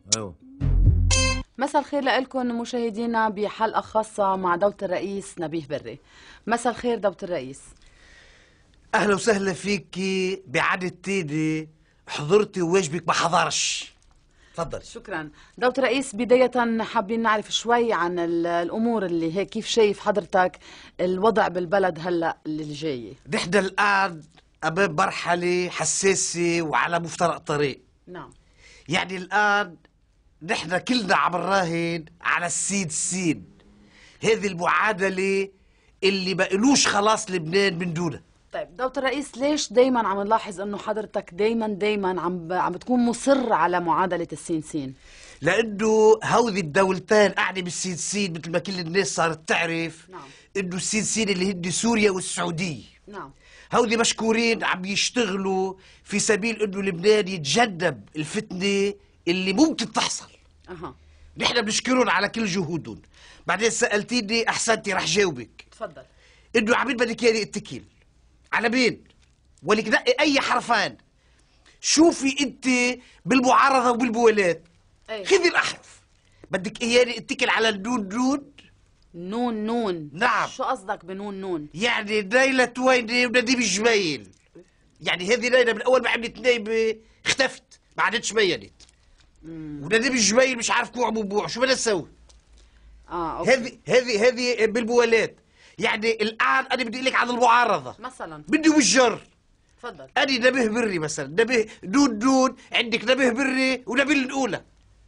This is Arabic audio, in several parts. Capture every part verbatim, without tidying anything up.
ايوه. مساء الخير لكم مشاهدينا بحلقة خاصة مع دولة الرئيس نبيه بري. مساء الخير دولة الرئيس. اهلا وسهلا فيكي بعدد تاني، حضرتي وواجبك ما حضرش. تفضل. شكرا دولة الرئيس. بداية حابين نعرف شوي عن الأمور اللي هيك، كيف شايف حضرتك الوضع بالبلد هلأ اللي جاي؟ نحن الآن أمام مرحلة حساسة وعلى مفترق طريق. نعم. يعني الآن نحن كلنا عم نراهن على السين سين، هذه المعادلة اللي ما إلوش خلاص لبنان من دونها. طيب دولة الرئيس، ليش دايما عم نلاحظ انه حضرتك دايما دايما عم عم بتكون مصر على معادلة السين سين؟ لأنه هودي الدولتين قاعدة بالسين سين مثل ما كل الناس صارت تعرف. نعم. إنه السين سين اللي هن سوريا والسعودية. نعم. هودي مشكورين عم يشتغلوا في سبيل إنه لبنان يتجنب الفتنة اللي ممكن تحصل. اها. نحن بنشكرهم على كل جهودهم. بعدين سألتيني أحسنتي رح جاوبك. تفضل. إنه عمين بدك إياني اتكل على مين؟ ولك نقي أي حرفان. شوفي أنت بالمعارضة وبالموالات. أي. خذي الأحرف. بدك إياني اتكل على النون نون؟ نون نون. نعم. شو قصدك بنون نون؟ يعني نايلة تويني ونديم الجميل. يعني هذه نايلة من أول ما عملت نايبة اختفت، ما عادتش بينت. ونديم الجميل مش عارف كوع بوع، شو بدنا نسوي؟ اه اوكي. هذه هذه هذه بالموالات. يعني الآن أنا بدي أقول لك عن المعارضة. مثلا. بدي وجر. تفضل. أنا نبيه بري مثلا، نبيه دون دون، عندك نبيه بري ونبيه الأولى.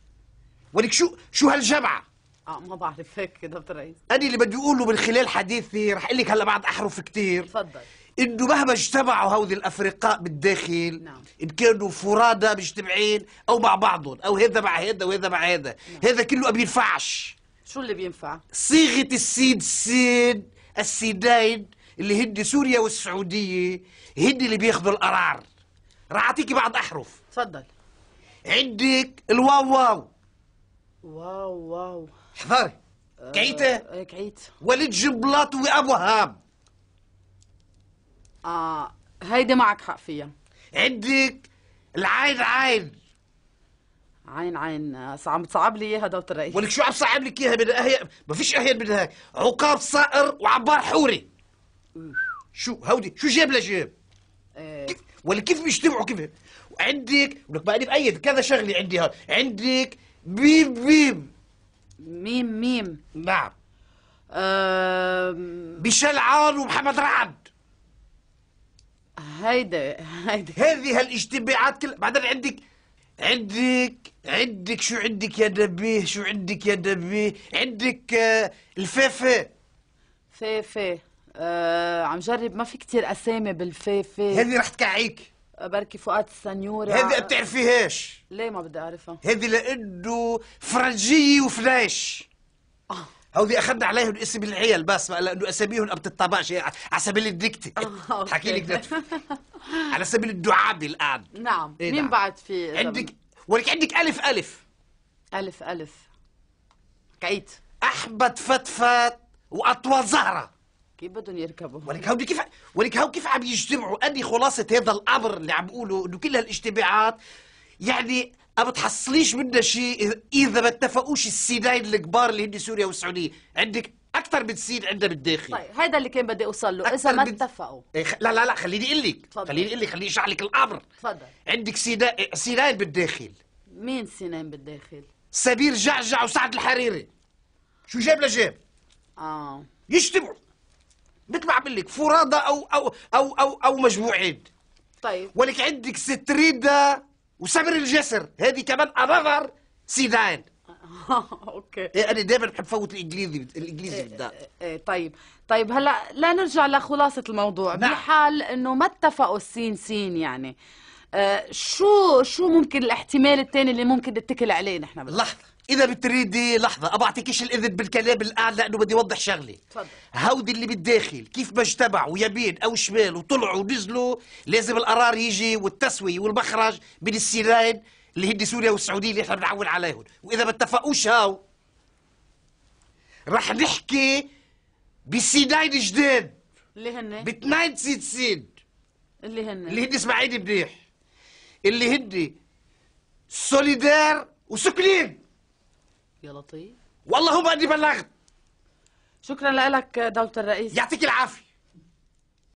ولك شو شو هالجمعة؟ اه ما بعرف هيك دكتور الرئيس. أنا اللي بدي أقوله من خلال حديثي رح أقول لك هلا بعد أحرف كتير. تفضل. إنه مهما اجتمعوا هؤلاء الأفرقاء بالداخل، نعم. إن كانوا فرادى مجتمعين أو مع بعضهم أو هذا مع هذا وهذا مع هذا، نعم. هذا كله ما بينفعش. شو اللي بينفع؟ صيغة السين سين السيدين اللي هن سوريا والسعودية هن اللي بياخذوا القرار. راح أعطيكي بعض أحرف. تفضل. عندك الواو واو. واو واو. احذري. كعيتة. ايه كعيت. ولد جبلاط وأبو هام. اه هيدي معك حق فيها. عندك العين عين. عين عين. آه، عم تصعب لي اياها دولة الرئيس. ولك شو عم صعب لك اياها؟ من أهي... ما فيش اهين من هيك. عقاب صائر وعبار حوري. شو هودي شو جاب لجاب؟ ايه. كيف ولك كيف بيجتمعوا كيف؟ وعندك ولك بقى بأيد كذا شغله عندي هون. عندك بيم بيم. ميم ميم. نعم. آه... بشلعان ومحمد رعد. هيدي هيدي هذه هالاجتماعات كلها. بعدين عندك عندك عندك شو عندك يا نبيه؟ شو عندك يا نبيه؟ عندك آه الفافة. فيفي. آه... عم جرب، ما في كتير اسامي بالفيفي. هذه رح تكعيك. بركي فؤاد السنيورة. هذه ما بتعرفيهاش. ليه ما بدي اعرفها؟ هذه لانه فرنجية وفلاش. آه. هودي اخذنا عليهم اسم العيال بس لانه اساميهم ما بتطبقش على سبيل الدكتة. آه، حكي لك على سبيل الدعابة الان. نعم. إيه مين نعم. بعد في؟ عندك ولك عندك الف الف. الف الف. كعيت. احمد فتفت واطول زهره. كيف بدهم يركبوا؟ ولك هودي كيف ولك هو كيف عم يجتمعوا؟ أدي خلاصة هذا الأمر اللي عم بقوله إنه كل هالاجتماعات يعني ما بتحصليش منها شيء إذا ما اتفقوش السيدين الكبار اللي هن سوريا والسعودية. عندك أكثر من سيد عندنا بالداخل. طيب هيدا اللي كان بدي أوصل له، إذا ما من... اتفقوا. إيه خ... لا لا لا خليني أقول لك. خليني أقول لك خليني أشرح لك الأمر. تفضل. عندك سيدا... سيدين بالداخل. مين سنين بالداخل؟ سمير جعجع وسعد الحريري. شو جاب لجاب؟ آه يجتمعوا مثل ما عم بقول لك فرادى أو أو أو أو أو مجموعين. طيب. ولك عندك ستريدا وسمر الجسر، هذه كمان انذر سيدان. اوكي. إيه انا دائما بحب فوت الانجليزي الانجليزي إيه بالذات. إيه إيه طيب. طيب هلا لا نرجع لخلاصة الموضوع. نعم. بحال انه ما اتفقوا السين سين يعني آه شو شو ممكن الاحتمال الثاني اللي ممكن نتكل عليه نحن؟ لحظة إذا بتريدي لحظة أبى أعطيكيش الإذن بالكلام الآن لأنه بدي أوضح شغلة. تفضل. هودي اللي بالداخل كيف ما اجتمعوا يمين أو شمال وطلعوا ونزلوا لازم القرار يجي والتسوية والمخرج من السيرين اللي هن سوريا والسعودية اللي احنا بنعول عليهم. وإذا ما اتفقوش هاو رح نحكي بسيدين جداد اللي هن باثنين سيد سيد اللي هن اللي هن اسمعيني منيح اللي هن سوليدار وسكلين. يا لطيف. والله ما اني بلغت. شكرا لك دولة الرئيس. يعطيك العافيه.